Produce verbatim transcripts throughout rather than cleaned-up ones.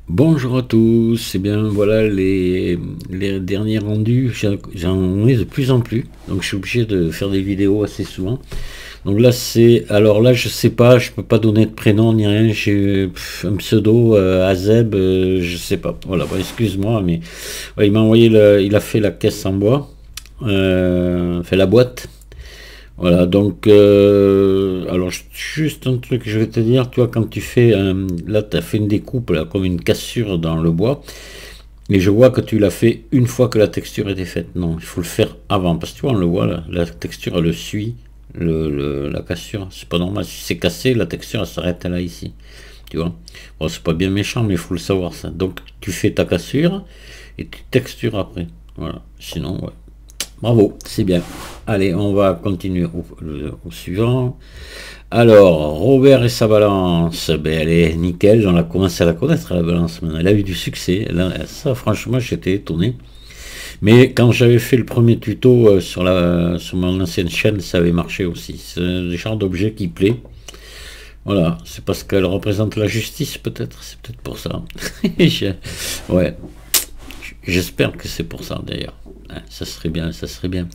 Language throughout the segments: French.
Bonjour à tous, et bien voilà les, les derniers rendus, j'en j'en ai de plus en plus, donc je suis obligé de faire des vidéos assez souvent. Donc là c'est, alors là je sais pas, je peux pas donner de prénom ni rien, j'ai pff, un pseudo euh, Azeb, euh, je sais pas, voilà, bah, excuse-moi, mais ouais, il m'a envoyé, le, il a fait la caisse en bois, euh, fait la boîte. Voilà, donc, euh, alors juste un truc que je vais te dire, tu vois, quand tu fais, un- là, tu as fait une découpe, là, comme une cassure dans le bois, et je vois que tu l'as fait une fois que la texture était faite. Non, il faut le faire avant, parce que tu vois, on le voit, là, la texture, elle le suit, le, le- la cassure, c'est pas normal, si c'est cassé, la texture, elle s'arrête là, ici, tu vois. Bon, c'est pas bien méchant, mais il faut le savoir, ça. Donc, tu fais ta cassure, et tu textures après, voilà, sinon, ouais. Bravo, c'est bien. Allez, on va continuer au, le- au suivant. Alors, Robert et sa balance, ben, elle est nickel, on a commencé à la connaître, la balance maintenant. Elle a eu du succès. Elle a- ça, franchement, j'étais étonné. Mais quand j'avais fait le premier tuto euh, sur, la, sur mon ancienne chaîne, ça avait marché aussi. C'est le genre d'objet qui plaît. Voilà, c'est parce qu'elle représente la justice, peut-être. C'est peut-être pour ça. Je- ouais, j'espère que c'est pour ça, d'ailleurs. Ouais, ça serait bien, ça serait bien.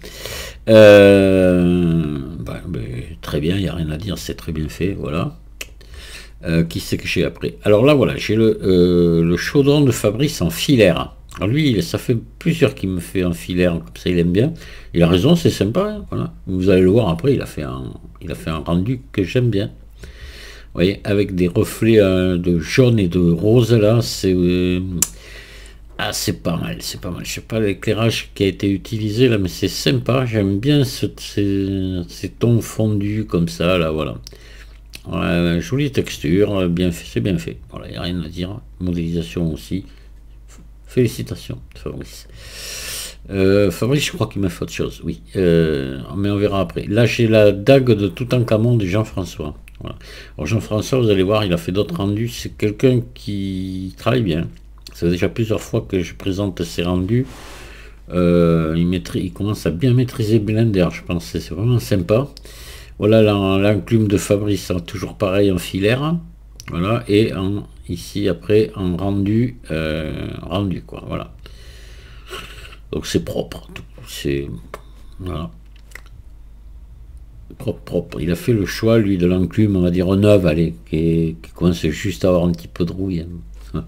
Euh, bah, bah, très bien, il n'y a rien à dire, c'est très bien fait, voilà. Euh, qui c'est que j'ai après? Alors là, voilà, j'ai le, euh, le chaudron de Fabrice en filaire. Alors lui, ça fait plusieurs qu'il me fait en filaire, comme ça il aime bien. Il a raison, c'est sympa, hein, voilà. Vous allez le voir après, il a fait un, il a fait un rendu que j'aime bien. Vous voyez, avec des reflets euh, de jaune et de rose là, c'est euh, ah, c'est pas mal, c'est pas mal. Je sais pas l'éclairage qui a été utilisé là, mais c'est sympa. J'aime bien ce, ces, ces tons fondus comme ça, là, voilà. Ouais, jolie texture, bien fait, c'est bien fait. Voilà, il n'y a rien à dire. Modélisation aussi. Félicitations, Fabrice. Euh, Fabrice, je crois qu'il m'a fait autre chose, oui. Euh, mais on verra après. Là, j'ai la dague de Toutankhamon de Jean-François. Voilà. Alors, Jean-François, vous allez voir, il a fait d'autres rendus. C'est quelqu'un qui travaille bien. Ça fait déjà plusieurs fois que je présente ses rendus. Euh, il, maîtrise, il commence à bien maîtriser Blender, je pense. C'est vraiment sympa. Voilà l'enclume de Fabrice, hein, toujours pareil en filaire. Voilà, et en, ici après en rendu, euh, rendu quoi. Voilà. Donc c'est propre. C'est voilà. Propre, propre. Il a fait le choix, lui, de l'enclume, on va dire neuve, allez, qui, qui commence juste à avoir un petit peu de rouille. Hein.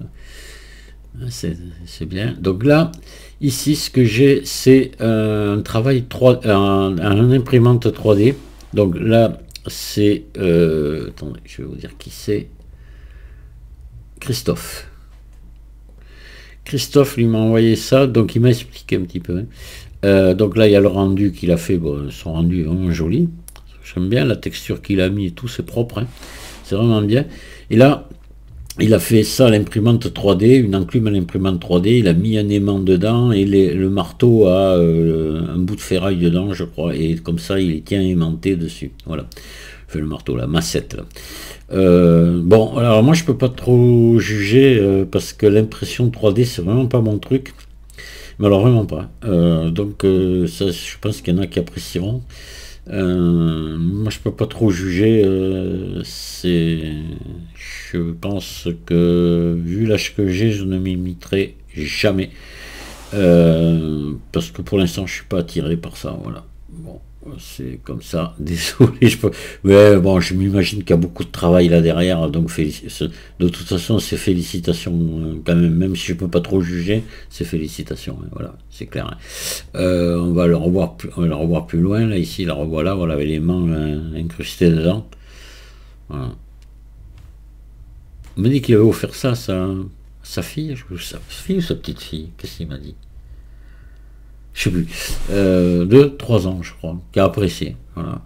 C'est bien. Donc là, ici, ce que j'ai, c'est un travail trois, un, un imprimante trois D. Donc là, c'est... Euh, attendez, je vais vous dire qui c'est. Christophe. Christophe lui m'a envoyé ça, donc il m'a expliqué un petit peu. Hein. Euh, donc là, il y a le rendu qu'il a fait. Bon, son rendu est vraiment joli. J'aime bien la texture qu'il a mis et tout, c'est propre. Hein. C'est vraiment bien. Et là, il a fait ça à l'imprimante trois D, une enclume à l'imprimante trois D, il a mis un aimant dedans et les, le marteau a euh, un bout de ferraille dedans, je crois, et comme ça il tient aimanté dessus. Voilà. Enfin, le marteau, la massette. Là. Euh, bon, alors moi je peux pas trop juger euh, parce que l'impression trois D c'est vraiment pas mon truc. Mais alors vraiment pas. Euh, donc euh, ça, je pense qu'il y en a qui apprécieront. Euh, moi, je peux pas trop juger. Euh, c'est, je pense que vu l'âge que j'ai, je ne m'imiterai jamais. Euh, parce que pour l'instant, je suis pas attiré par ça. Voilà. Bon, c'est comme ça. Désolé. Je peux... Mais bon, je m'imagine qu'il y a beaucoup de travail là derrière. Donc, de toute façon, c'est félicitations euh, quand même. Même si je peux pas trop juger, c'est félicitations. Hein, voilà, c'est clair. Hein. Euh, on va le revoir, plus, on va le revoir plus loin. Là, ici, la revoilà. Voilà, avec les mains euh, incrustées dedans. Voilà. On m'a dit qu'il avait offert ça à sa, sa fille. Sa fille ou sa petite fille? Qu'est-ce qu'il m'a dit? Je sais plus, euh, deux, trois ans, je crois, qui a apprécié. Voilà.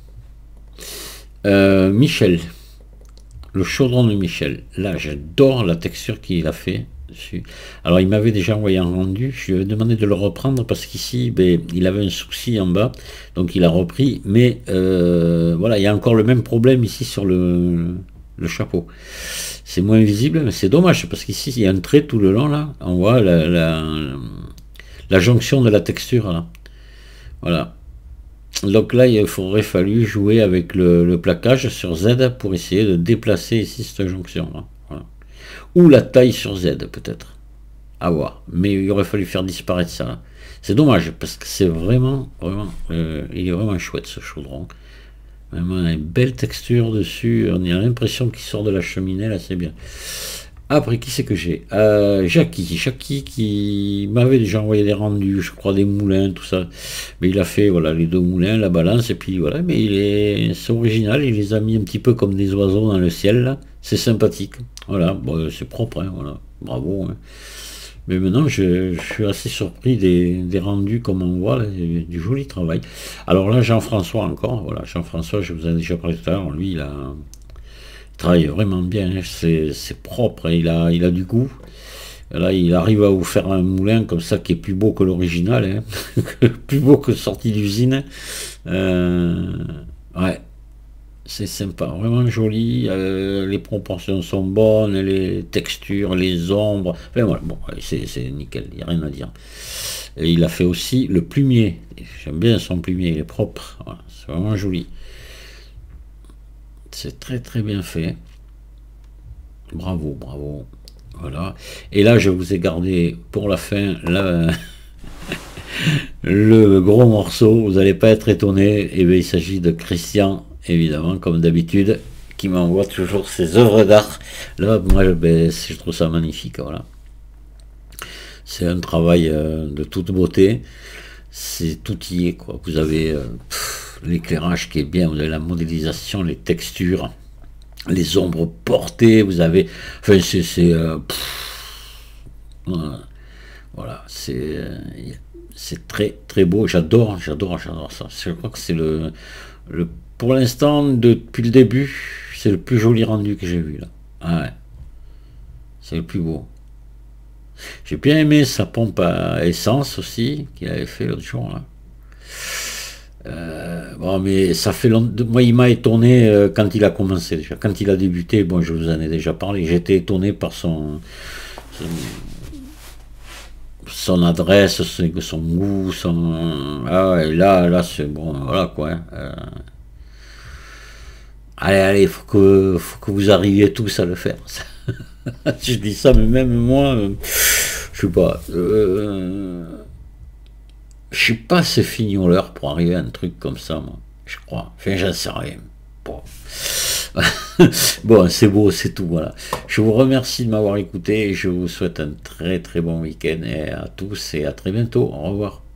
Euh, Michel, le chaudron de Michel. Là, j'adore la texture qu'il a fait dessus. Alors, il m'avait déjà envoyé un rendu. Je lui ai demandé de le reprendre parce qu'ici, ben, il avait un souci en bas, donc il a repris. Mais euh, voilà, il y a encore le même problème ici sur le, le chapeau. C'est moins visible, mais c'est dommage parce qu'ici, il y a un trait tout le long là. On voit la, la la jonction de la texture là. Voilà. Donc là, il faudrait fallu jouer avec le, le plaquage sur Z pour essayer de déplacer ici cette jonction là. Voilà. ou la taille sur Z peut-être, à voir. Mais il aurait fallu faire disparaître ça. C'est dommage parce que c'est vraiment, vraiment, euh, il est vraiment chouette ce chaudron. Vraiment une belle texture dessus. On a l'impression qu'il sort de la cheminée là, c'est bien. Après, qui c'est que j'ai euh, Jackie, Jackie qui m'avait déjà envoyé des rendus, je crois des moulins, tout ça. Mais il a fait voilà les deux moulins, la balance, et puis voilà. Mais il est, c'est original, il les a mis un petit peu comme des oiseaux dans le ciel là. C'est sympathique. Voilà, bon, c'est propre, hein, voilà, bravo. Hein. Mais maintenant, je, je suis assez surpris des, des rendus, comme on voit, là, du, du joli travail. Alors là, Jean-François encore, voilà, Jean-François, je vous en ai déjà parlé tout à l'heure, lui, il a travaille vraiment bien, hein. c'est propre, hein. il, a, il a du goût. Là, il arrive à vous faire un moulin comme ça qui est plus beau que l'original, hein. Plus beau que sorti d'usine. Euh, ouais, c'est sympa, vraiment joli. Euh, les proportions sont bonnes, les textures, les ombres. Enfin voilà, bon, c'est nickel, il n'y a rien à dire. Et il a fait aussi le plumier. J'aime bien son plumier, il est propre. Voilà, c'est vraiment joli. C'est très très bien fait. Bravo, bravo. Voilà. Et là, je vous ai gardé pour la fin là, le gros morceau. Vous n'allez pas être étonné. Et bien, il s'agit de Christian, évidemment, comme d'habitude, qui m'envoie toujours ses œuvres d'art. Là, moi, ben, je trouve ça magnifique. Voilà. C'est un travail euh, de toute beauté. C'est tout y est, quoi. Vous avez euh, l'éclairage qui est bien, vous avez la modélisation, les textures, les ombres portées, vous avez... Enfin, c'est... Euh, voilà, c'est... Euh, c'est très, très beau. J'adore, j'adore, j'adore ça. Je crois que c'est le, le... Pour l'instant, depuis le début, c'est le plus joli rendu que j'ai vu, là. Ah ouais. C'est le plus beau. J'ai bien aimé sa pompe à essence aussi, qu'il avait fait l'autre jour, là. Euh, bon, mais ça fait longtemps. Moi, il m'a étonné euh, quand il a commencé déjà. Quand il a débuté, bon, je vous en ai déjà parlé. J'étais étonné par son, son, son adresse, son, son goût, son. Ah ouais, là, là, c'est bon, voilà quoi. Hein. Euh, allez, allez, faut que, faut que vous arriviez tous à le faire. Je dis ça, mais même moi, euh, je sais pas. Euh, Je suis pas assez fignoleur pour arriver à un truc comme ça, moi. Je crois. Enfin, j'en sais rien. Bon, bon c'est beau, c'est tout, voilà. Je vous remercie de m'avoir écouté et je vous souhaite un très très bon week-end et à tous et à très bientôt. Au revoir.